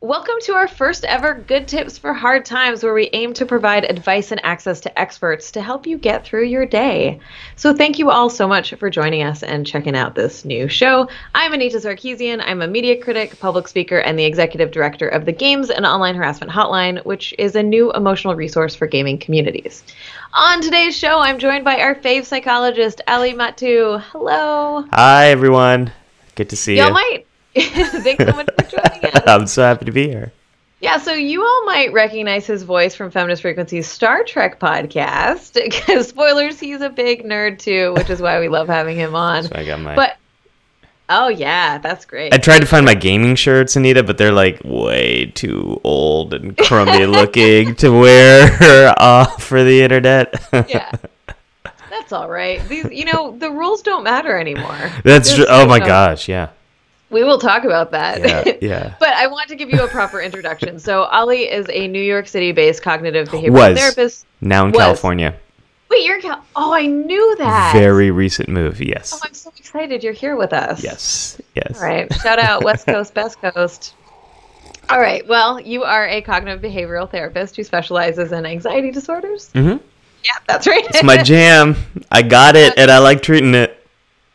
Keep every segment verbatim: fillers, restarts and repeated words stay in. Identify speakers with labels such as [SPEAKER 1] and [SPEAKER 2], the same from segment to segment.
[SPEAKER 1] Welcome to our first ever Good Tips for Hard Times, where we aim to provide advice and access to experts to help you get through your day. So thank you all so much for joining us and checking out this new show. I'm Anita Sarkeesian. I'm a media critic, public speaker, and the executive director of the Games and Online Harassment Hotline, which is a new emotional resource for gaming communities. On today's show, I'm joined by our fave psychologist, Ali Mattu. Hello.
[SPEAKER 2] Hi, everyone. Good to see
[SPEAKER 1] Y'all
[SPEAKER 2] you.
[SPEAKER 1] might. Thanks so much for joining us.
[SPEAKER 2] I'm so happy to be here.
[SPEAKER 1] Yeah, so you all might recognize his voice from Feminist Frequency's Star Trek podcast, because spoilers, he's a big nerd too, which is why we love having him on.
[SPEAKER 2] So I got my.
[SPEAKER 1] But oh yeah, that's great.
[SPEAKER 2] I tried to find my gaming shirts, Anita, but they're like way too old and crummy looking to wear uh, for the internet.
[SPEAKER 1] Yeah. That's all right. These, you know, the rules don't matter anymore.
[SPEAKER 2] That's true. Oh my
[SPEAKER 1] no,
[SPEAKER 2] gosh, yeah.
[SPEAKER 1] We will talk about that.
[SPEAKER 2] Yeah, yeah.
[SPEAKER 1] But I want to give you a proper introduction. So Ali is a New York City-based cognitive behavioral
[SPEAKER 2] Was.
[SPEAKER 1] therapist.
[SPEAKER 2] Now in
[SPEAKER 1] Was.
[SPEAKER 2] California.
[SPEAKER 1] Wait, you're Cal- Oh, I knew that.
[SPEAKER 2] Very recent move, yes.
[SPEAKER 1] Oh, I'm so excited you're here with us.
[SPEAKER 2] Yes, yes.
[SPEAKER 1] All right. Shout out West Coast, Best Coast. All right. Well, you are a cognitive behavioral therapist who specializes in anxiety disorders.
[SPEAKER 2] Mm-hmm.
[SPEAKER 1] Yeah, that's right.
[SPEAKER 2] It's my jam. I got it, and I like treating it.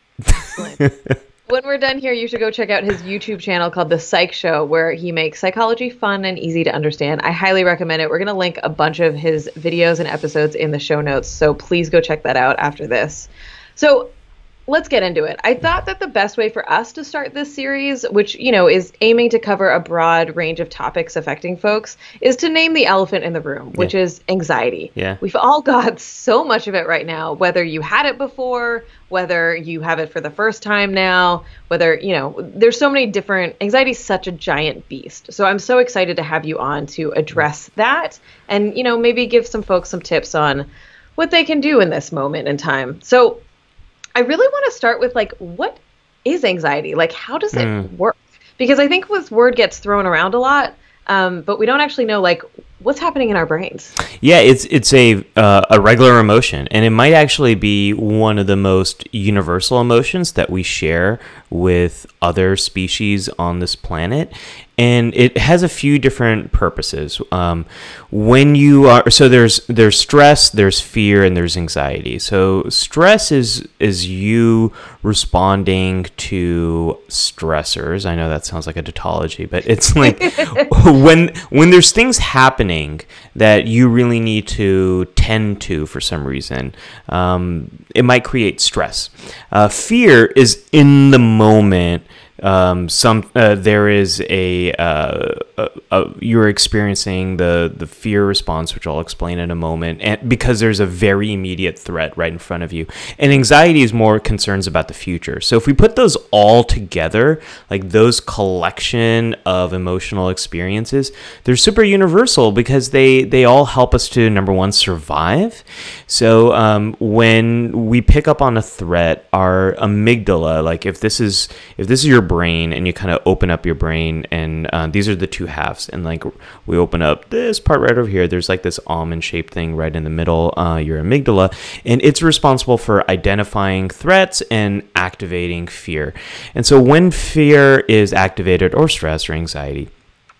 [SPEAKER 1] When we're done here, you should go check out his YouTube channel called The Psych Show, where he makes psychology fun and easy to understand. I highly recommend it. We're going to link a bunch of his videos and episodes in the show notes, so please go check that out after this. So let's get into it. I thought that the best way for us to start this series, which, you know, is aiming to cover a broad range of topics affecting folks, is to name the elephant in the room, which
[SPEAKER 2] yeah.
[SPEAKER 1] is anxiety.
[SPEAKER 2] Yeah.
[SPEAKER 1] We've all got so much of it right now, whether you had it before, whether you have it for the first time now, whether, you know, there's so many different, anxiety is such a giant beast. So I'm so excited to have you on to address that and, you know, maybe give some folks some tips on what they can do in this moment in time. So I really want to start with, like, what is anxiety? Like, how does it mm. work? Because I think this word gets thrown around a lot, um, but we don't actually know, like, what's happening in our brains.
[SPEAKER 2] Yeah, it's it's a uh, a regular emotion, and it might actually be one of the most universal emotions that we share with other species on this planet. And it has a few different purposes. Um, when you are so there's there's stress, there's fear, and there's anxiety. So stress is is you responding to stressors. I know that sounds like a tautology, but it's like when when there's things happening that you really need to tend to for some reason, um, it might create stress. Uh, fear is in the moment. Um, some uh, there is a, uh, a, a you're experiencing the the fear response, which I'll explain in a moment, and because there's a very immediate threat right in front of you. And anxiety is more concerns about the future. So if we put those all together, like those collection of emotional experiences, they're super universal because they they all help us to, number one, survive. So um, when we pick up on a threat, our amygdala, like if this is if this is your brain and you kind of open up your brain, and uh, these are the two halves, and like we open up this part right over here, there's like this almond shaped thing right in the middle, uh, your amygdala, and it's responsible for identifying threats and activating fear. And so when fear is activated, or stress or anxiety,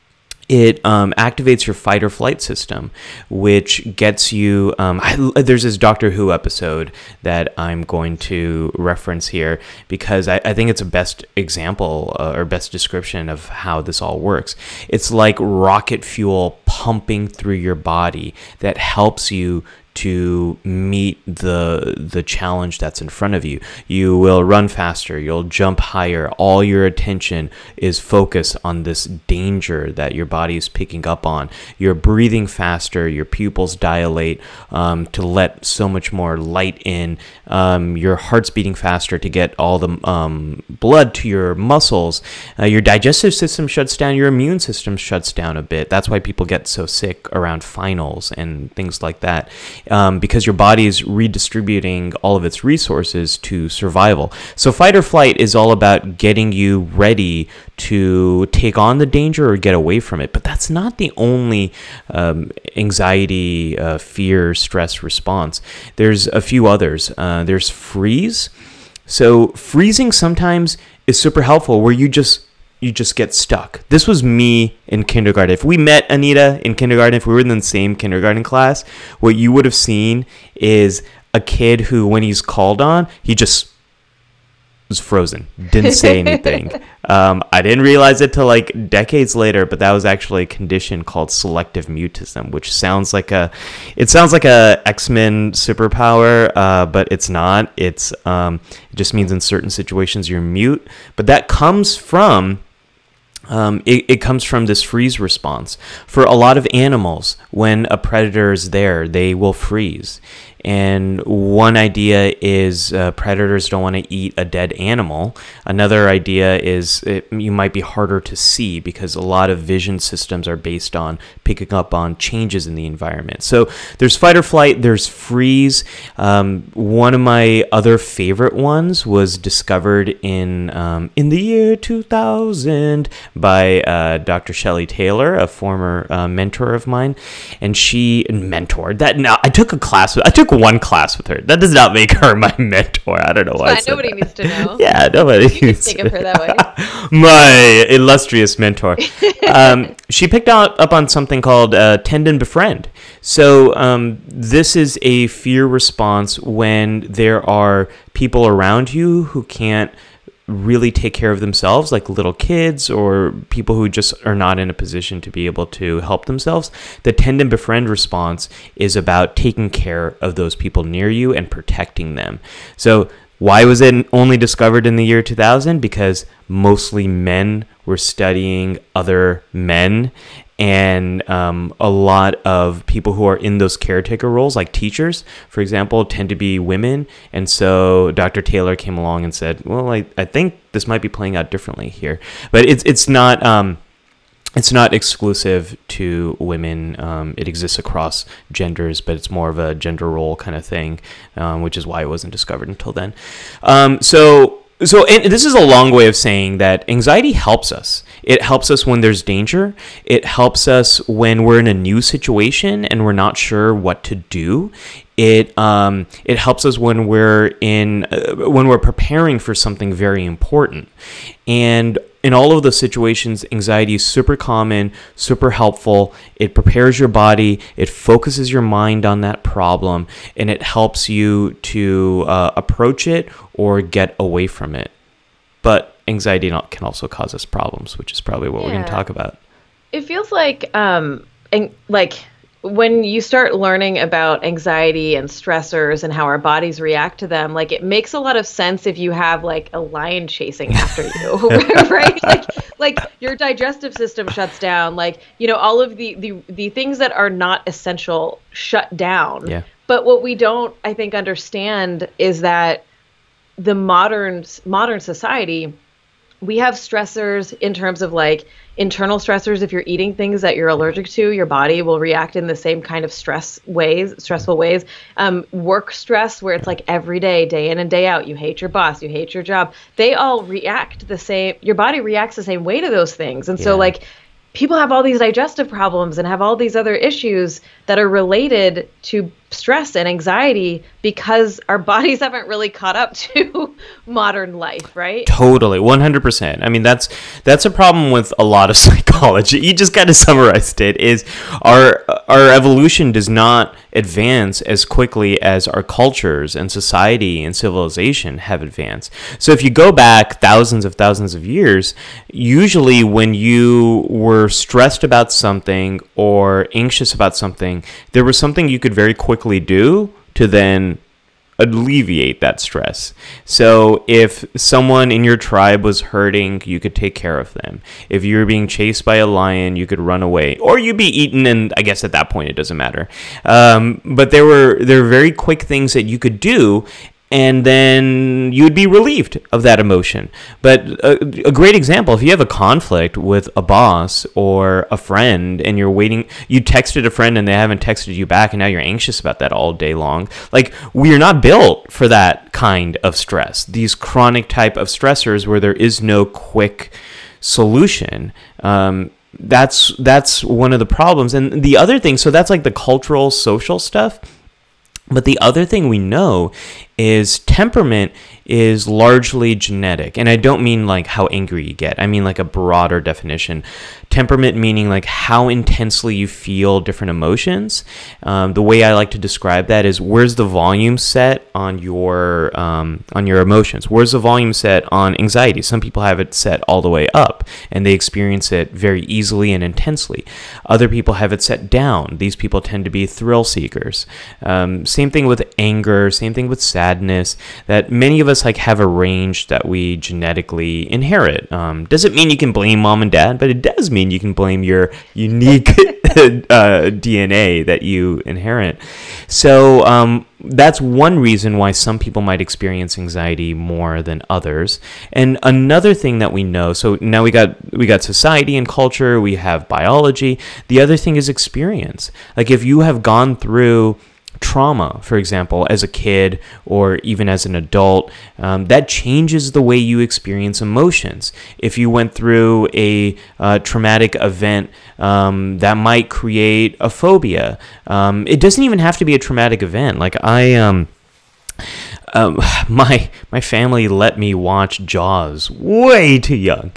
[SPEAKER 2] it um, activates your fight or flight system, which gets you, um, I, there's this Doctor Who episode that I'm going to reference here because I, I think it's a best example uh, or best description of how this all works. It's like rocket fuel pumping through your body that helps you to meet the the challenge that's in front of you. You will run faster, you'll jump higher, all your attention is focused on this danger that your body is picking up on. You're breathing faster, your pupils dilate um, to let so much more light in, um, your heart's beating faster to get all the um, blood to your muscles, uh, your digestive system shuts down, your immune system shuts down a bit. That's why people get so sick around finals and things like that. Um, because your body is redistributing all of its resources to survival. So fight or flight is all about getting you ready to take on the danger or get away from it. But that's not the only um, anxiety, uh, fear, stress response. There's a few others. Uh, there's freeze. So freezing sometimes is super helpful, where you just you just get stuck. This was me in kindergarten. If we met Anita in kindergarten, if we were in the same kindergarten class, what you would have seen is a kid who, when he's called on, he just was frozen, didn't say anything. um, I didn't realize it till like decades later, but that was actually a condition called selective mutism, which sounds like a, it sounds like a X-Men superpower, uh, but it's not. It's um, it just means in certain situations you're mute. But that comes from Um, it, it comes from this freeze response. For a lot of animals, when a predator is there, they will freeze. And one idea is uh, predators don't want to eat a dead animal. Another idea is it, you might be harder to see because a lot of vision systems are based on picking up on changes in the environment. So there's fight or flight, there's freeze. Um, one of my other favorite ones was discovered in um, in the year two thousand by uh, Doctor Shelley Taylor, a former uh, mentor of mine, and she mentored that. Now I took a class with, I took one class with her. That does not make her my mentor. I don't know why.
[SPEAKER 1] Fine, nobody that. needs to know.
[SPEAKER 2] Yeah, nobody
[SPEAKER 1] you needs to think of her that way.
[SPEAKER 2] My illustrious mentor. um, she picked out up on something called uh, tendon befriend. So um, this is a fear response when there are people around you who can't really take care of themselves, like little kids or people who just are not in a position to be able to help themselves. The tendon befriend response is about taking care of those people near you and protecting them. So why was it only discovered in the year two thousand? Because mostly men were studying other men, and um, a lot of people who are in those caretaker roles, like teachers, for example, tend to be women. And so Doctor Taylor came along and said, well, I, I think this might be playing out differently here. But it's it's not um, it's not exclusive to women. Um, it exists across genders, but it's more of a gender role kind of thing, um, which is why it wasn't discovered until then. Um, so... So and this is a long way of saying that anxiety helps us. It helps us when there's danger. It helps us when we're in a new situation and we're not sure what to do. It um it helps us when we're in uh, when we're preparing for something very important. And in all of those situations, anxiety is super common, super helpful. It prepares your body, it focuses your mind on that problem, and it helps you to uh, approach it or get away from it. But anxiety not, can also cause us problems, which is probably what yeah. we're going to talk about.
[SPEAKER 1] It feels like, um, and like when you start learning about anxiety and stressors and how our bodies react to them, like it makes a lot of sense if you have like a lion chasing after you, right? Like, like your digestive system shuts down, like, you know, all of the, the, the things that are not essential shut down.
[SPEAKER 2] Yeah.
[SPEAKER 1] But what we don't, I think, understand is that the modern modern society, we have stressors in terms of like internal stressors. If you're eating things that you're allergic to, your body will react in the same kind of stress ways, stressful ways. Um, work stress, where it's like every day, day in and day out, you hate your boss, you hate your job. They all react the same. Your body reacts the same way to those things. And so
[SPEAKER 2] yeah.
[SPEAKER 1] like people have all these digestive problems and have all these other issues that are related to stress and anxiety because our bodies haven't really caught up to modern life, right?
[SPEAKER 2] Totally, one hundred percent. I mean, that's that's a problem with a lot of psychology. You just kind of summarized it, is our our evolution does not advance as quickly as our cultures and society and civilization have advanced. So if you go back thousands of thousands of years, usually when you were stressed about something or anxious about something, there was something you could very quickly do to then alleviate that stress. So if someone in your tribe was hurting, you could take care of them. If you were being chased by a lion, you could run away, or you'd be eaten, and I guess at that point it doesn't matter. Um, but there were there were very quick things that you could do, and then you'd be relieved of that emotion. But a, a great example, if you have a conflict with a boss or a friend and you're waiting, you texted a friend and they haven't texted you back, and now you're anxious about that all day long. Like, we're not built for that kind of stress, these chronic type of stressors where there is no quick solution. Um, that's that's one of the problems. And the other thing, so that's like the cultural, social stuff. But the other thing we know is temperament is largely genetic. And I don't mean like how angry you get. I mean like a broader definition. Temperament meaning like how intensely you feel different emotions. Um, the way I like to describe that is where's the volume set on your um, on your emotions? Where's the volume set on anxiety? Some people have it set all the way up and they experience it very easily and intensely. Other people have it set down. These people tend to be thrill seekers. Um, same thing with anger, same thing with sadness, that many of us like have a range that we genetically inherit. Um, doesn't mean you can blame mom and dad, but it does mean you can blame your unique uh, D N A that you inherit. So um, that's one reason why some people might experience anxiety more than others. And another thing that we know, so now we got we got society and culture, we have biology. The other thing is experience. Like if you have gone through trauma, for example, as a kid or even as an adult, um, that changes the way you experience emotions. If you went through a uh, traumatic event, um, that might create a phobia. Um, it doesn't even have to be a traumatic event. Like I, um, um, my my family let me watch Jaws way too young.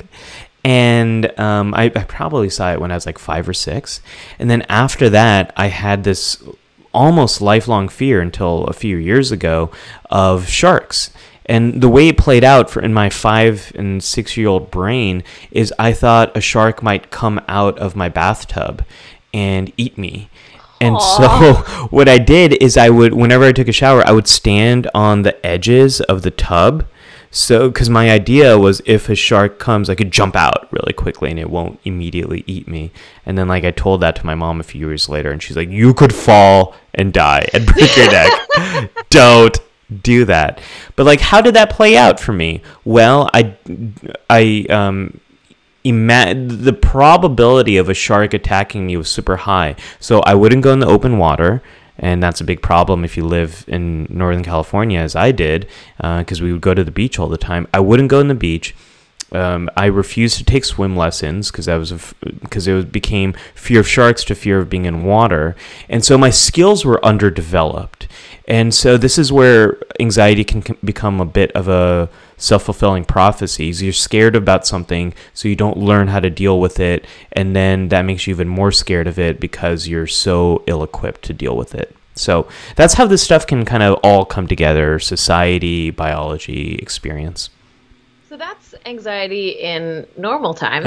[SPEAKER 2] And um, I, I probably saw it when I was like five or six. And then after that, I had this almost lifelong fear until a few years ago of sharks. And the way it played out for in my five and six year old brain is I thought a shark might come out of my bathtub and eat me. And Aww. So what I did is I would, whenever I took a shower, I would stand on the edges of the tub. So, because my idea was if a shark comes, I could jump out really quickly and it won't immediately eat me. And then, like, I told that to my mom a few years later, and she's like, you could fall and die and break your neck. Don't do that. But, like, how did that play out for me? Well, I, I, um, Ima- the probability of a shark attacking me was super high. So I wouldn't go in the open water. And that's a big problem if you live in Northern California, as I did, because uh, we would go to the beach all the time. I wouldn't go in the beach. Um, I refused to take swim lessons because I was because it was, became fear of sharks to fear of being in water, and so my skills were underdeveloped. And so this is where anxiety can become a bit of a self-fulfilling prophecy. You're scared about something, so you don't learn how to deal with it, and then that makes you even more scared of it because you're so ill-equipped to deal with it. So that's how this stuff can kind of all come together: society, biology, experience.
[SPEAKER 1] So that's anxiety in normal times.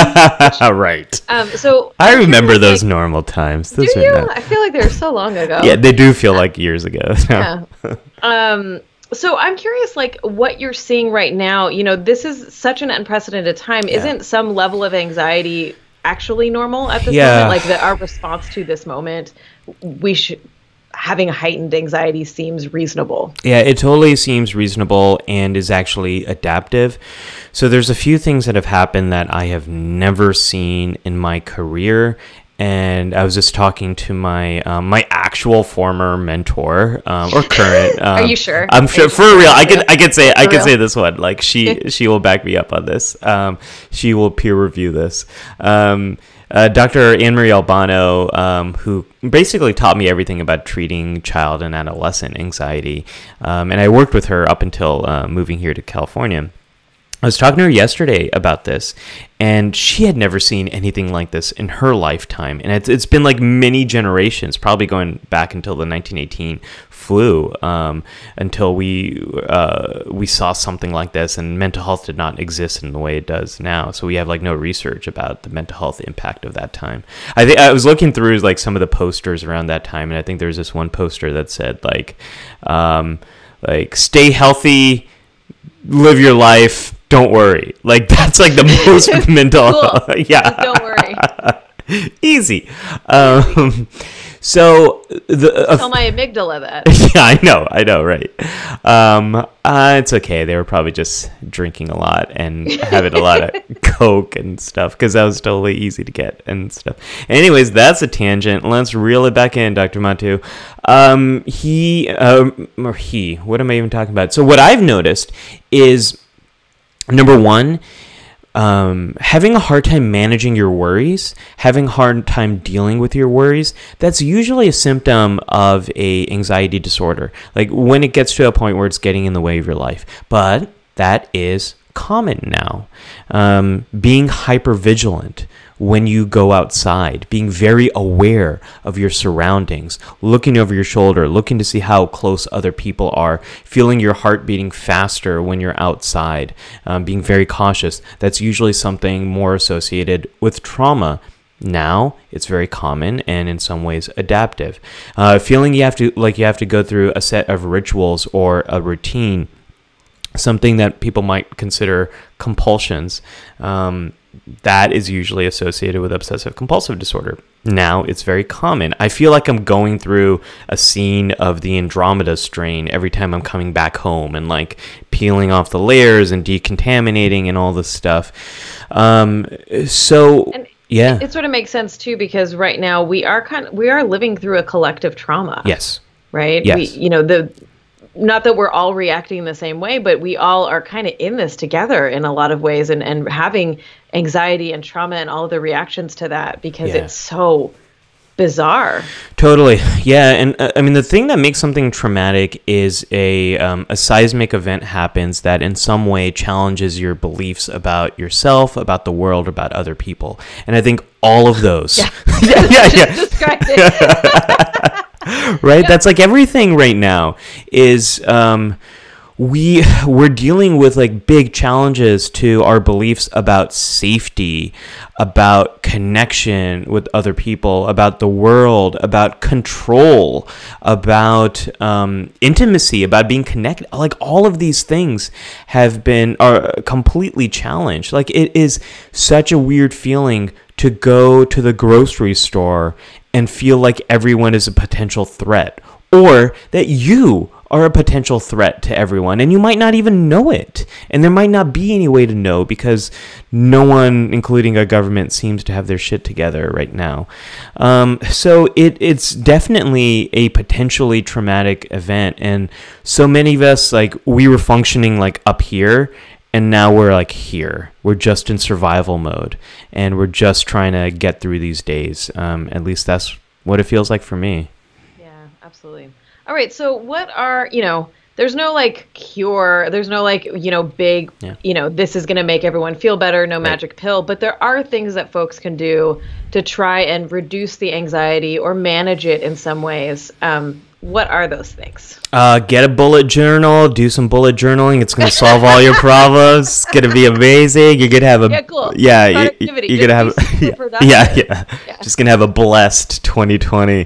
[SPEAKER 2] Right.
[SPEAKER 1] Um, so
[SPEAKER 2] I remember those like, normal times. Those
[SPEAKER 1] do you? Not... I feel like they were so long ago.
[SPEAKER 2] Yeah, they do feel like years ago.
[SPEAKER 1] Yeah. um, so I'm curious, like, what you're seeing right now. You know, this is such an unprecedented time. Yeah. Isn't some level of anxiety actually normal at this
[SPEAKER 2] yeah.
[SPEAKER 1] moment? Like, that our response to this moment, we should... having a heightened anxiety seems reasonable.
[SPEAKER 2] Yeah, it totally seems reasonable and is actually adaptive. So there's a few things that have happened that I have never seen in my career. And I was just talking to my um, my actual former mentor um, or current. Um,
[SPEAKER 1] Are you sure?
[SPEAKER 2] I'm sure for real. I can I can say for I can real? say this one. Like she she will back me up on this. Um, she will peer review this. Um, Uh, Doctor Anne-Marie Albano, um, who basically taught me everything about treating child and adolescent anxiety. Um, and I worked with her up until uh, moving here to California. I was talking to her yesterday about this, and she had never seen anything like this in her lifetime. And it's, it's been like many generations, probably going back until the nineteen eighteen flu, um, until we uh, we saw something like this, and mental health did not exist in the way it does now. So we have like no research about the mental health impact of that time. I think I was looking through like some of the posters around that time, and I think there's this one poster that said like, um, like stay healthy, live your life. Don't worry. Like, that's like the most mental.
[SPEAKER 1] Cool.
[SPEAKER 2] Yeah.
[SPEAKER 1] Just don't worry.
[SPEAKER 2] Easy. Um, so the uh,
[SPEAKER 1] tell my amygdala that.
[SPEAKER 2] Yeah, I know. I know. Right. Um, uh, it's okay. They were probably just drinking a lot and having a lot of Coke and stuff because that was totally easy to get and stuff. Anyways, that's a tangent. Let's reel it back in, Doctor Mattu. Um, he, um, or he, what am I even talking about? So what I've noticed is, number one, um, having a hard time managing your worries, having a hard time dealing with your worries, that's usually a symptom of a anxiety disorder. Like when it gets to a point where it's getting in the way of your life. But that is common now. Um, being hypervigilant when you go outside, being very aware of your surroundings, looking over your shoulder, looking to see how close other people are, feeling your heart beating faster when you're outside, um, being very cautious. That's usually something more associated with trauma. Now it's very common and in some ways adaptive. Uh, feeling you have to like you have to go through a set of rituals or a routine, something that people might consider compulsions. Um, that is usually associated with obsessive compulsive disorder. Now it's very common. I feel like I'm going through a scene of the Andromeda strain every time I'm coming back home and like peeling off the layers and decontaminating and all this stuff. Um, so
[SPEAKER 1] and
[SPEAKER 2] yeah,
[SPEAKER 1] it, it sort of makes sense too, because right now we are kind of, we are living through a collective trauma.
[SPEAKER 2] Yes.
[SPEAKER 1] Right.
[SPEAKER 2] Yes.
[SPEAKER 1] We, you know, the, not that we're all reacting the same way, but we all are kind of in this together in a lot of ways, and, and having anxiety and trauma and all of the reactions to that, because
[SPEAKER 2] Yeah.
[SPEAKER 1] it's so bizarre.
[SPEAKER 2] Totally. Yeah. And uh, I mean, the thing that makes something traumatic is a, um, a seismic event happens that in some way challenges your beliefs about yourself, about the world, about other people. And I think all of those.
[SPEAKER 1] Yeah.
[SPEAKER 2] yeah, yeah, yeah.
[SPEAKER 1] Just described it.
[SPEAKER 2] Right? That's like everything right now is um, we we're dealing with like big challenges to our beliefs about safety, about connection with other people, about the world, about control, about um, intimacy, about being connected. Like all of these things have been are completely challenged. Like it is such a weird feeling to go to the grocery store and feel like everyone is a potential threat, or that you are a potential threat to everyone, and you might not even know it. And there might not be any way to know because no one, including a government, seems to have their shit together right now. Um, so it it's definitely a potentially traumatic event. And so many of us, like, we were functioning like up here, and now we're like here. We're just in survival mode, and we're just trying to get through these days. Um, at least that's what it feels like for me.
[SPEAKER 1] Yeah, absolutely. All right. So what are, you know, there's no like cure. There's no like, you know, big,
[SPEAKER 2] Yeah.
[SPEAKER 1] you know, this is going to make everyone feel better. No magic pill. But there are things that folks can do to try and reduce the anxiety or manage it in some ways. Um, what are those things?
[SPEAKER 2] Uh, get a bullet journal, do some bullet journaling. It's going to solve all your problems. It's going to be amazing. You're going to have a,
[SPEAKER 1] Yeah, cool.
[SPEAKER 2] yeah, you,
[SPEAKER 1] Productivity.
[SPEAKER 2] you're going to have,
[SPEAKER 1] Just be super
[SPEAKER 2] yeah, yeah,
[SPEAKER 1] productive.
[SPEAKER 2] yeah,
[SPEAKER 1] Yeah.
[SPEAKER 2] just going to have a blessed twenty twenty.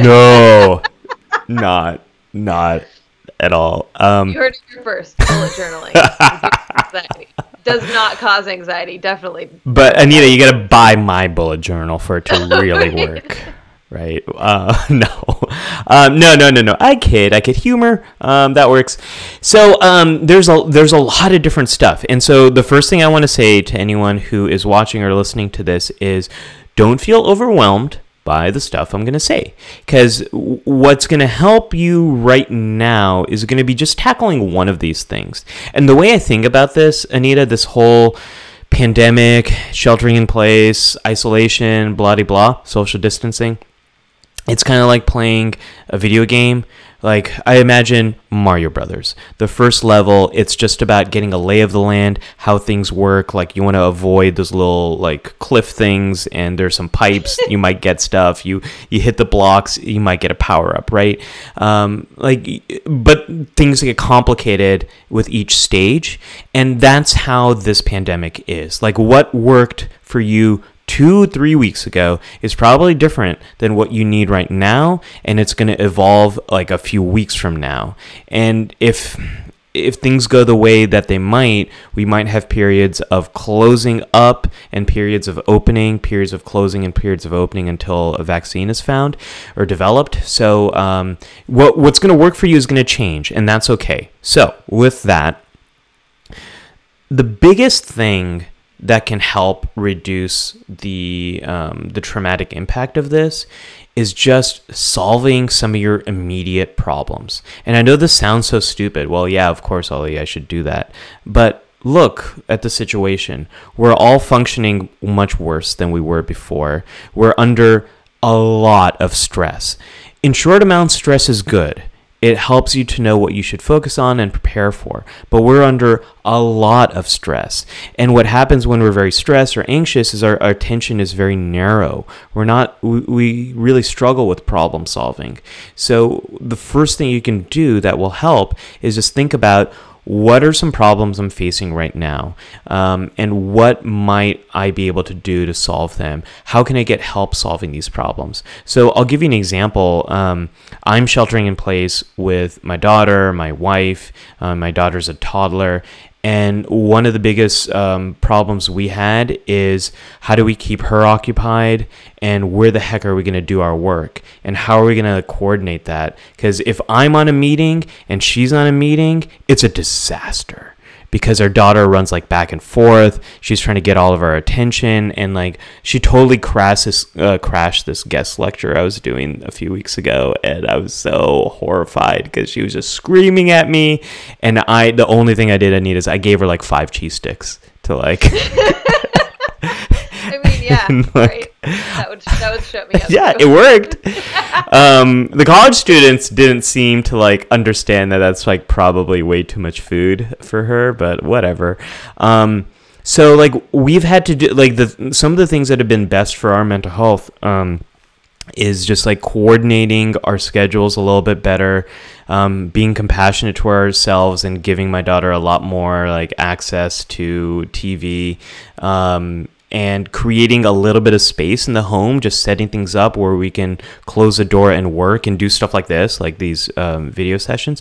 [SPEAKER 2] No, not, not at all. Um,
[SPEAKER 1] You heard it here first. Bullet journaling. Anxiety. Does not cause anxiety. Definitely.
[SPEAKER 2] but Anita, you got to buy my bullet journal for it to really work. Right? Uh, no, um, no, no, no, no. I kid. I kid. Humor. Um, that works. So um, there's a there's a lot of different stuff, and so the first thing I want to say to anyone who is watching or listening to this is, don't feel overwhelmed by the stuff I'm going to say, because what's going to help you right now is going to be just tackling one of these things. And the way I think about this, Anita, this whole pandemic, sheltering in place, isolation, blah, blah, blah, social distancing, it's kind of like playing a video game. Like, I imagine Mario Brothers. The first level, it's just about getting a lay of the land, how things work. Like, you want to avoid those little, like, cliff things, and there's some pipes. You might get stuff. You you hit the blocks, you might get a power-up, right? Um, like, but things get complicated with each stage, and that's how this pandemic is. Like, what worked for you two, three weeks ago is probably different than what you need right now, and it's going to evolve like a few weeks from now. And if if things go the way that they might, we might have periods of closing up and periods of opening, periods of closing and periods of opening until a vaccine is found or developed. So um, what what's going to work for you is going to change, and that's okay. So with that, the biggest thing that can help reduce the um, the traumatic impact of this is just solving some of your immediate problems. And I know this sounds so stupid. Well, yeah, of course, Ollie, I should do that. But look at the situation. We're all functioning much worse than we were before. We're under a lot of stress. In short amounts, stress is good. It helps you to know what you should focus on and prepare for. But we're under a lot of stress. And what happens when we're very stressed or anxious is our, our attention is very narrow. We're not, we, we really struggle with problem solving. So the first thing you can do that will help is just think about, what are some problems I'm facing right now? Um, and what might I be able to do to solve them? How can I get help solving these problems? So I'll give you an example. Um, I'm sheltering in place with my daughter, my wife. Uh, my daughter's a toddler. And one of the biggest um, problems we had is, how do we keep her occupied, and where the heck are we going to do our work, and how are we going to coordinate that? Because if I'm on a meeting and she's on a meeting, it's a disaster. Because our daughter runs like back and forth. She's trying to get all of our attention, and like she totally crashed this, uh, crashed this guest lecture I was doing a few weeks ago, and I was so horrified because she was just screaming at me, and I the only thing I did, Anita, is I gave her like five cheese sticks to like.
[SPEAKER 1] I mean, yeah, like, right. That would that would shut me up.
[SPEAKER 2] Yeah,
[SPEAKER 1] too.
[SPEAKER 2] It worked. um, the college students didn't seem to like understand that that's like probably way too much food for her, but whatever. Um, so like we've had to do like the some of the things that have been best for our mental health. Um, is just like coordinating our schedules a little bit better, um, being compassionate to ourselves, and giving my daughter a lot more like access to T V, um, and creating a little bit of space in the home, just setting things up where we can close the door and work and do stuff like this, like these um, video sessions.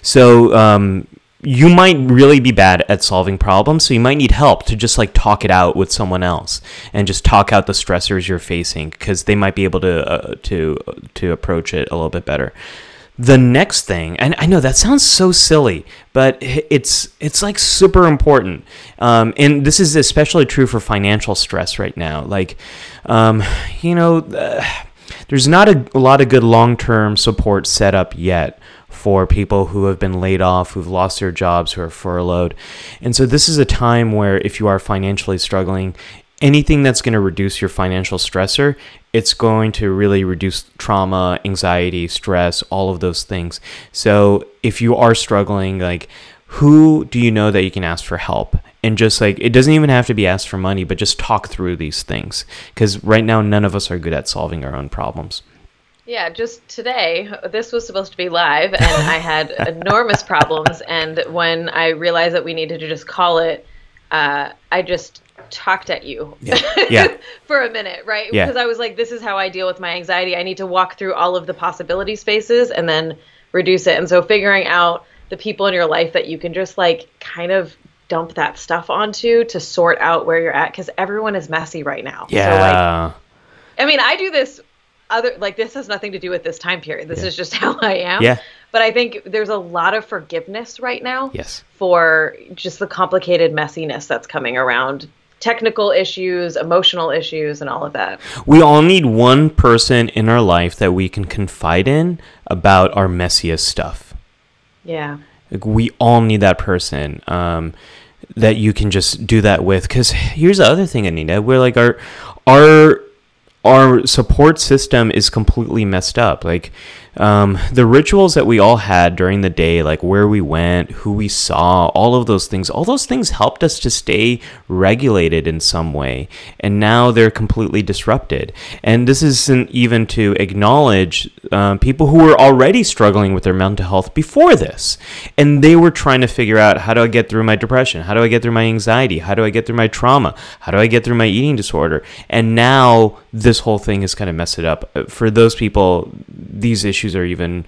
[SPEAKER 2] So um, you might really be bad at solving problems, so you might need help to just like talk it out with someone else and just talk out the stressors you're facing, because they might be able to uh, to to approach it a little bit better. The next thing, and I know that sounds so silly, but it's it's like super important, um, and this is especially true for financial stress right now. Like, um, you know, uh, there's not a, a lot of good long-term support set up yet for people who have been laid off, who've lost their jobs, who are furloughed. And so this is a time where if you are financially struggling, anything that's going to reduce your financial stressor, it's going to really reduce trauma, anxiety, stress, all of those things. So if you are struggling, like, who do you know that you can ask for help? And just like, it doesn't even have to be asked for money, but just talk through these things. Because right now, none of us are good at solving our own problems.
[SPEAKER 1] Yeah, just today, this was supposed to be live, and I had enormous problems. And when I realized that we needed to just call it, uh, I just talked at you
[SPEAKER 2] yeah. Yeah.
[SPEAKER 1] for a minute, right?
[SPEAKER 2] Yeah.
[SPEAKER 1] Because I was like, this is how I deal with my anxiety. I need to walk through all of the possibility spaces and then reduce it. And so figuring out the people in your life that you can just like kind of dump that stuff onto to sort out where you're at, because everyone is messy right now.
[SPEAKER 2] Yeah.
[SPEAKER 1] So like, I mean, I do this other, like, this has nothing to do with this time period. This
[SPEAKER 2] yeah.
[SPEAKER 1] is just how I am.
[SPEAKER 2] Yeah.
[SPEAKER 1] But I think there's a lot of forgiveness right now.
[SPEAKER 2] Yes.
[SPEAKER 1] For just the complicated messiness that's coming around technical issues, emotional issues, and all of that.
[SPEAKER 2] We all need one person in our life that we can confide in about our messiest stuff.
[SPEAKER 1] Yeah.
[SPEAKER 2] Like, we all need that person um, that you can just do that with. Because here's the other thing, Anita. We're like, our our our support system is completely messed up. Like, um, the rituals that we all had during the day, like where we went, who we saw, all of those things, all those things helped us to stay regulated in some way. And now they're completely disrupted. And this isn't even to acknowledge um, people who were already struggling with their mental health before this. And they were trying to figure out, how do I get through my depression? How do I get through my anxiety? How do I get through my trauma? How do I get through my eating disorder? And now this whole thing has kind of messed it up. For those people, these issues are even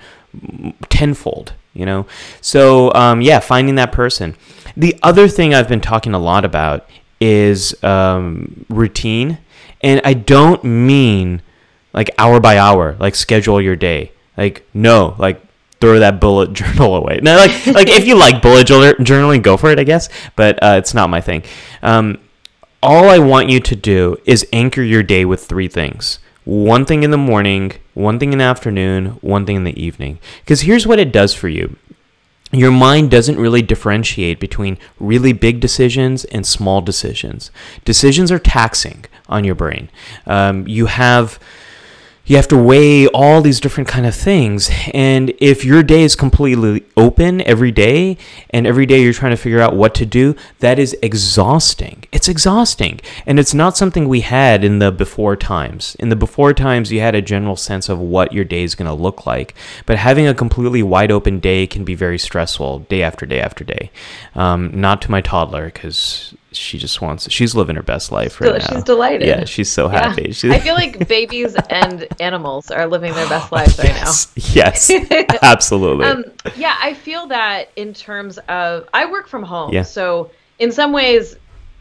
[SPEAKER 2] tenfold, you know? So, um, yeah, finding that person. The other thing I've been talking a lot about is um, routine. And I don't mean like hour by hour, like schedule your day. Like, no, like throw that bullet journal away. No, like, like if you like bullet journaling, go for it, I guess. But uh, it's not my thing. Um, all I want you to do is anchor your day with three things. One thing in the morning, one thing in the afternoon, one thing in the evening. Because here's what it does for you. your mind doesn't really differentiate between really big decisions and small decisions. Decisions are taxing on your brain. Um, you have you have to weigh all these different kind of things. And if your day is completely open every day, and every day you're trying to figure out what to do, that is exhausting. It's exhausting. And it's not something we had in the before times. In the before times, you had a general sense of what your day is going to look like. But having a completely wide open day can be very stressful day after day after day. Um, not to my toddler, because she just wants, she's living her best life right
[SPEAKER 1] she's
[SPEAKER 2] now.
[SPEAKER 1] She's delighted.
[SPEAKER 2] Yeah, she's so happy.
[SPEAKER 1] Yeah.
[SPEAKER 2] She's...
[SPEAKER 1] I feel like babies and animals are living their best lives right
[SPEAKER 2] yes. now. Yes, absolutely.
[SPEAKER 1] um, yeah, I feel that in terms of, I work from home.
[SPEAKER 2] Yeah.
[SPEAKER 1] So in some ways,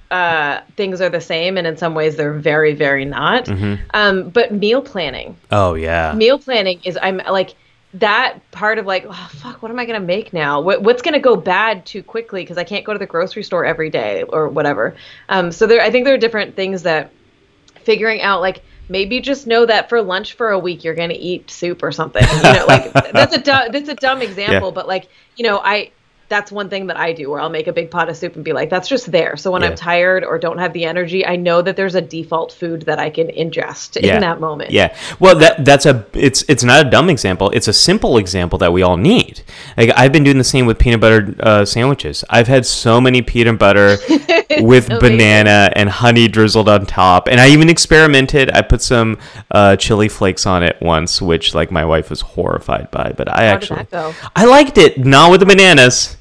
[SPEAKER 1] uh, things are the same, and in some ways they're very, very not. Mm-hmm. Um, but meal planning.
[SPEAKER 2] Oh, yeah.
[SPEAKER 1] Meal planning is, I'm like, that part of like, oh, fuck, what am I going to make now? What, what's going to go bad too quickly because I can't go to the grocery store every day or whatever. Um, so there, I think there are different things that figuring out, like, maybe just know that for lunch for a week, you're going to eat soup or something. You know, like that's a dumb, that's a dumb example, yeah. But like, you know, I, that's one thing that I do where I'll make a big pot of soup and be like, that's just there. So when yeah. I'm tired or don't have the energy, I know that there's a default food that I can ingest yeah. in that moment.
[SPEAKER 2] Yeah. Well, that that's a, it's, it's not a dumb example. It's a simple example that we all need. Like I've been doing the same with peanut butter uh, sandwiches. I've had so many peanut butter with banana and honey drizzled on top. And I even experimented. I put some uh, chili flakes on it once, which like my wife was horrified by, but I
[SPEAKER 1] How
[SPEAKER 2] actually,
[SPEAKER 1] did that go?
[SPEAKER 2] I liked it. Not with the bananas.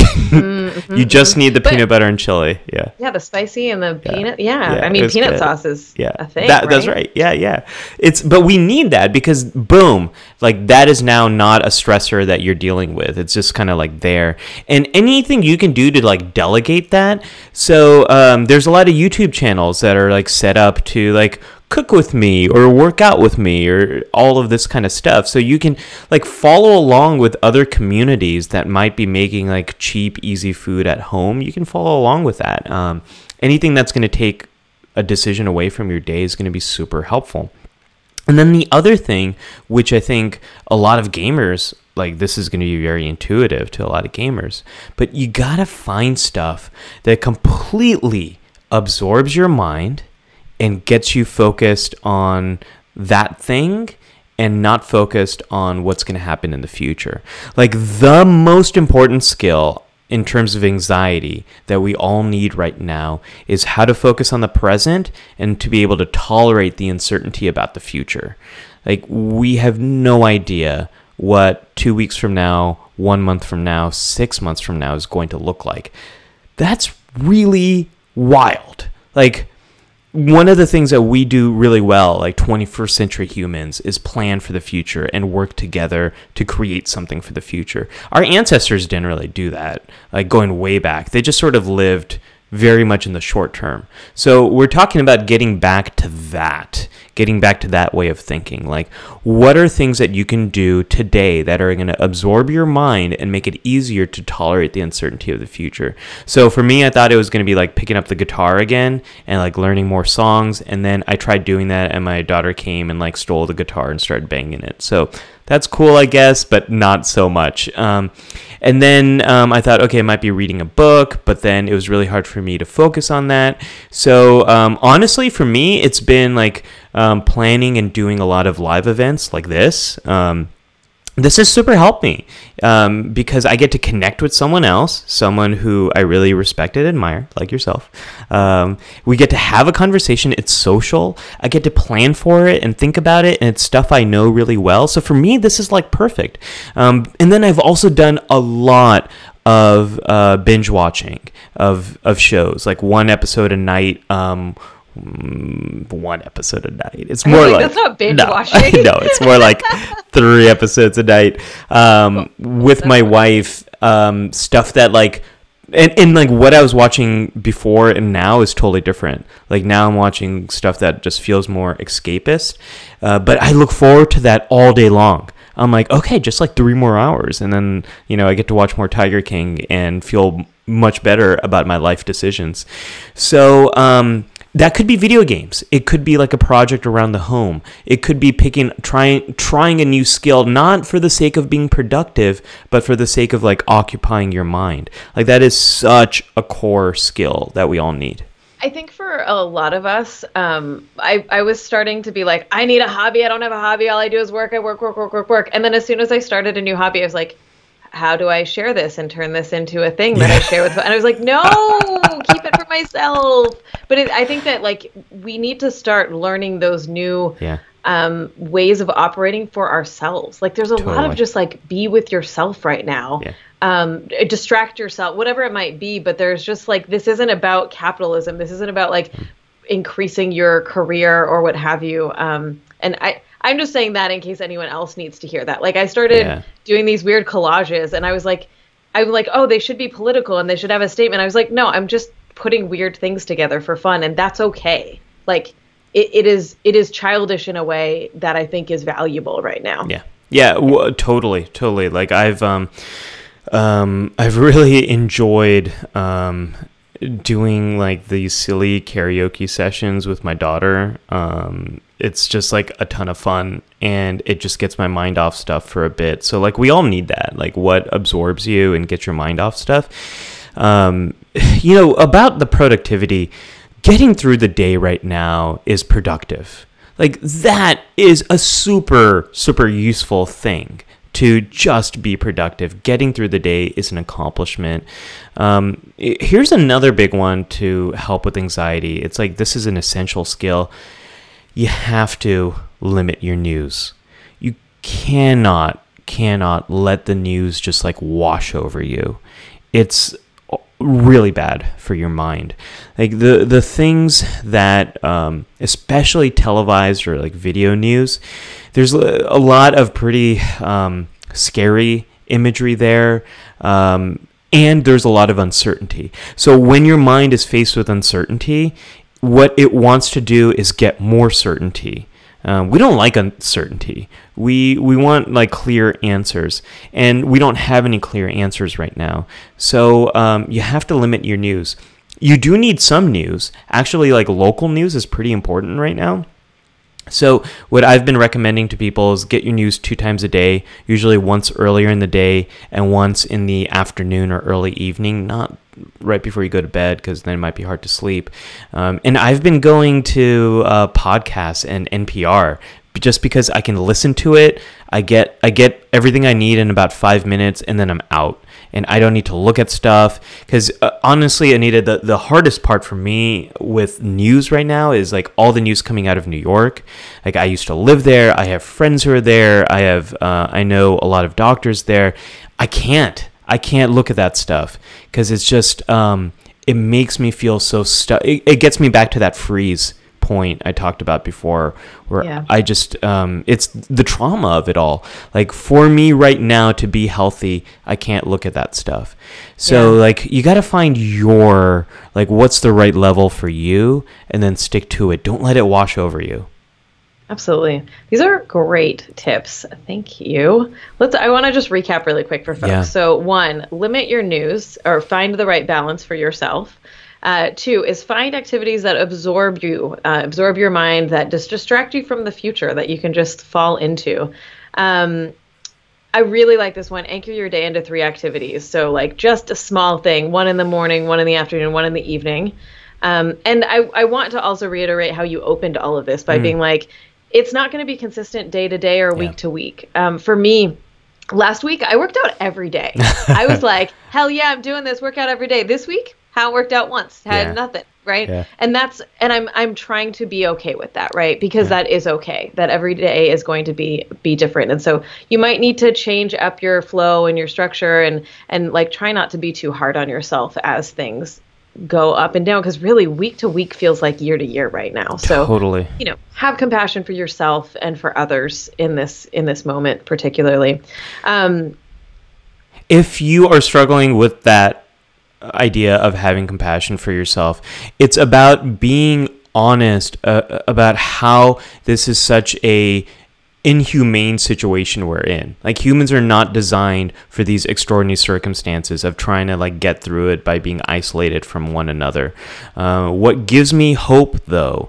[SPEAKER 1] mm-hmm,
[SPEAKER 2] you just need the
[SPEAKER 1] but,
[SPEAKER 2] peanut butter and chili. Yeah.
[SPEAKER 1] Yeah, the spicy and the
[SPEAKER 2] yeah.
[SPEAKER 1] peanut. Yeah.
[SPEAKER 2] yeah
[SPEAKER 1] I mean, peanut
[SPEAKER 2] good.
[SPEAKER 1] sauce is
[SPEAKER 2] yeah.
[SPEAKER 1] a thing.
[SPEAKER 2] That,
[SPEAKER 1] right?
[SPEAKER 2] That's right. Yeah, yeah. It's but we need that because boom, like that is now not a stressor that you're dealing with. It's just kind of like there. And anything you can do to like delegate that. So um, there's a lot of YouTube channels that are like set up to like cook with me or work out with me or all of this kind of stuff. So you can like follow along with other communities that might be making like cheap, easy food at home. You can follow along with that. Um, anything that's going to take a decision away from your day is going to be super helpful. And then the other thing, which I think a lot of gamers, like this is going to be very intuitive to a lot of gamers, but you got to find stuff that completely absorbs your mind and gets you focused on that thing and not focused on what's going to happen in the future. Like the most important skill in terms of anxiety that we all need right now is how to focus on the present and to be able to tolerate the uncertainty about the future. Like we have no idea what two weeks from now, one month from now, six months from now is going to look like. That's really wild. Like, one of the things that we do really well, like twenty-first century humans, is plan for the future and work together to create something for the future. Our ancestors didn't really do that, like going way back. They just sort of lived very much in the short term. So we're talking about getting back to that, getting back to that way of thinking. Like, what are things that you can do today that are going to absorb your mind and make it easier to tolerate the uncertainty of the future? So for me, I thought it was going to be like picking up the guitar again and like learning more songs. And then I tried doing that and my daughter came and like stole the guitar and started banging it. So that's cool, I guess, but not so much. Um, and then um, I thought, okay, I might be reading a book, but then it was really hard for me to focus on that. So um, honestly, for me, it's been like um, planning and doing a lot of live events like this. Um, This has super helped me um, because I get to connect with someone else, someone who I really respect and admire, like yourself. Um, we get to have a conversation. It's social. I get to plan for it and think about it, and it's stuff I know really well. So for me, this is like perfect. Um, and then I've also done a lot of uh, binge watching of of shows, like one episode a night. Um, one episode a night. It's more like, like
[SPEAKER 1] that's not binge
[SPEAKER 2] no,
[SPEAKER 1] watching.
[SPEAKER 2] No, it's more like three episodes a night um,
[SPEAKER 1] cool.
[SPEAKER 2] with
[SPEAKER 1] That's
[SPEAKER 2] my
[SPEAKER 1] funny.
[SPEAKER 2] wife. Um, stuff that like, and, and like what I was watching before and now is totally different. Like now I'm watching stuff that just feels more escapist, uh, but I look forward to that all day long. I'm like, okay, just like three more hours, and then you know I get to watch more Tiger King and feel much better about my life decisions. So. Um, that could be video games. It could be like a project around the home. It could be picking, trying, trying a new skill, not for the sake of being productive, but for the sake of like occupying your mind. Like that is such a core skill that we all need.
[SPEAKER 1] I think for a lot of us, um, I, I was starting to be like, I need a hobby. I don't have a hobby. All I do is work. I work, work, work, work, work. And then as soon as I started a new hobby, I was like, how do I share this and turn this into a thing that yeah. I share with? And I was like, no, keep it for myself. But it, I think that like we need to start learning those new
[SPEAKER 2] yeah.
[SPEAKER 1] um, ways of operating for ourselves. Like there's a totally. lot of just like be with yourself right now.
[SPEAKER 2] Yeah.
[SPEAKER 1] Um, distract yourself, whatever it might be. But there's just like, this isn't about capitalism. This isn't about like increasing your career or what have you. Um, and I, I'm just saying that in case anyone else needs to hear that. Like I started yeah. doing these weird collages and I was like, I'm like, oh, they should be political and they should have a statement. I was like, no, I'm just putting weird things together for fun. And that's okay. Like it, it is, it is childish in a way that I think is valuable right now.
[SPEAKER 2] Yeah. Yeah, w- totally. Totally. Like I've, um, um, I've really enjoyed, um, doing like these silly karaoke sessions with my daughter. Um, it's just like a ton of fun and it just gets my mind off stuff for a bit. So like we all need that, like what absorbs you and gets your mind off stuff. Um, you know, about the productivity, getting through the day right now is productive. Like that is a super, super useful thing. To just be productive. Getting through the day is an accomplishment. Um, here's another big one to help with anxiety. It's like this is an essential skill. You have to limit your news. You cannot, cannot let the news just like wash over you. It's really bad for your mind. Like the the things that, um, especially televised or like video news, there's a lot of pretty um, scary imagery there, um, and there's a lot of uncertainty. So when your mind is faced with uncertainty, what it wants to do is get more certainty. Um, we don't like uncertainty. We we want like clear answers, and we don't have any clear answers right now. So um, you have to limit your news. You do need some news. Actually, like local news is pretty important right now. So what I've been recommending to people is get your news two times a day, usually once earlier in the day and once in the afternoon or early evening, not right before you go to bed because then it might be hard to sleep. Um, and I've been going to uh, podcasts and N P R just because I can listen to it. I get I get everything I need in about five minutes and then I'm out. And I don't need to look at stuff because uh, honestly, Anita, the, the hardest part for me with news right now is like all the news coming out of New York. Like I used to live there. I have friends who are there. I have, uh, I know a lot of doctors there. I can't, I can't look at that stuff because it's just, um, it makes me feel so stuck. It, it gets me back to that freeze point I talked about before where yeah. I just um it's the trauma of it all. Like for me right now to be healthy, I can't look at that stuff. So yeah. like you got to find your like what's the right level for you and then stick to it. Don't let it wash over you.
[SPEAKER 1] Absolutely. These are great tips. Thank you. Let's I want to just recap really quick for folks. Yeah. So one, limit your news or find the right balance for yourself. Uh, two is find activities that absorb you, uh, absorb your mind, that just distract you from the future, that you can just fall into. Um, I really like this one. Anchor your day into three activities. So like just a small thing, one in the morning, one in the afternoon, one in the evening. Um, and I, I want to also reiterate how you opened all of this by mm. being like, it's not going to be consistent day to day or week yeah. to week. Um, for me, last week, I worked out every day. I was like, hell yeah, I'm doing this workout every day. This week, haven't worked out once, had yeah. nothing, right? Yeah. And that's, and I'm, I'm trying to be okay with that, right? Because yeah. that is okay. That every day is going to be, be different. And so you might need to change up your flow and your structure and, and like try not to be too hard on yourself as things go up and down. Because really week to week feels like year to year right now. So
[SPEAKER 2] totally,
[SPEAKER 1] you know, have compassion for yourself and for others in this, in this moment, particularly. Um,
[SPEAKER 2] if you are struggling with that idea of having compassion for yourself, it's about being honest uh, about how this is such a inhumane situation we're in. Like, humans are not designed for these extraordinary circumstances of trying to like get through it by being isolated from one another. Uh, what gives me hope, though,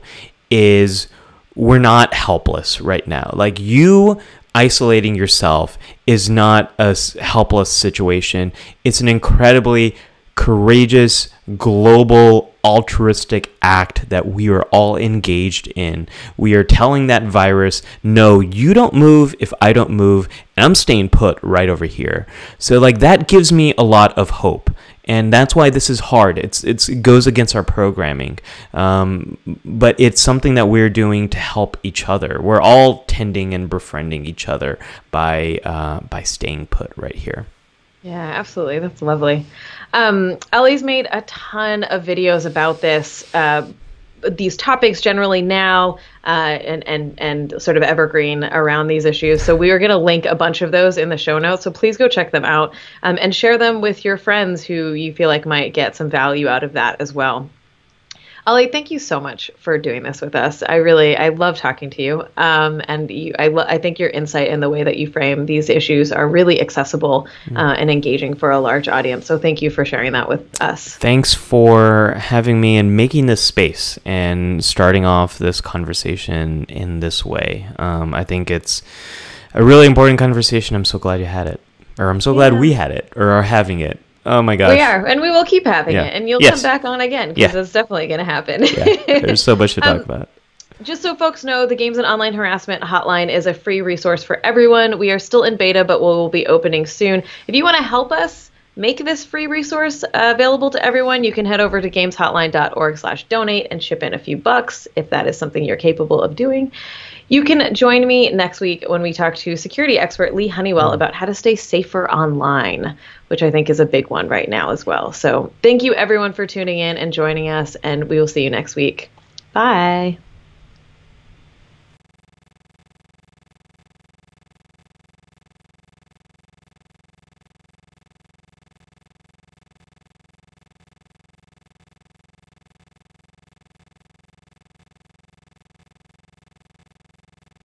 [SPEAKER 2] is we're not helpless right now. Like, you isolating yourself is not a helpless situation. It's an incredibly courageous, global, altruistic act that we are all engaged in. We are telling that virus, no, you don't move if I don't move, and I'm staying put right over here. So like, that gives me a lot of hope. And that's why this is hard. It's, it's it goes against our programming, um, but it's something that we're doing to help each other. We're all tending and befriending each other by uh, by staying put right here.
[SPEAKER 1] Yeah, absolutely. That's lovely. Um, Ellie's made a ton of videos about this, uh, these topics generally now, uh, and, and, and sort of evergreen around these issues. So we are going to link a bunch of those in the show notes. So please go check them out, um, and share them with your friends who you feel like might get some value out of that as well. Ollie, thank you so much for doing this with us. I really, I love talking to you. Um, and you, I, lo- I think your insight and the way that you frame these issues are really accessible uh, and engaging for a large audience. So thank you for sharing that with us.
[SPEAKER 2] Thanks for having me and making this space and starting off this conversation in this way. Um, I think it's a really important conversation. I'm so glad you had it, or I'm so glad
[SPEAKER 1] yeah.
[SPEAKER 2] we had it or are having it. Oh my gosh.
[SPEAKER 1] We are, and we will keep having
[SPEAKER 2] yeah.
[SPEAKER 1] it, and you'll
[SPEAKER 2] yes.
[SPEAKER 1] come back on again, because
[SPEAKER 2] yeah.
[SPEAKER 1] it's definitely going to happen.
[SPEAKER 2] yeah. There's so much to talk
[SPEAKER 1] um,
[SPEAKER 2] about.
[SPEAKER 1] Just so folks know, the Games and Online Harassment Hotline is a free resource for everyone. We are still in beta, but we'll be opening soon. If you want to help us make this free resource uh, available to everyone, you can head over to gameshotline.org slash donate and chip in a few bucks if that is something you're capable of doing. You can join me next week when we talk to security expert Lee Honeywell about how to stay safer online, which I think is a big one right now as well. So thank you everyone for tuning in and joining us, and we will see you next week. Bye.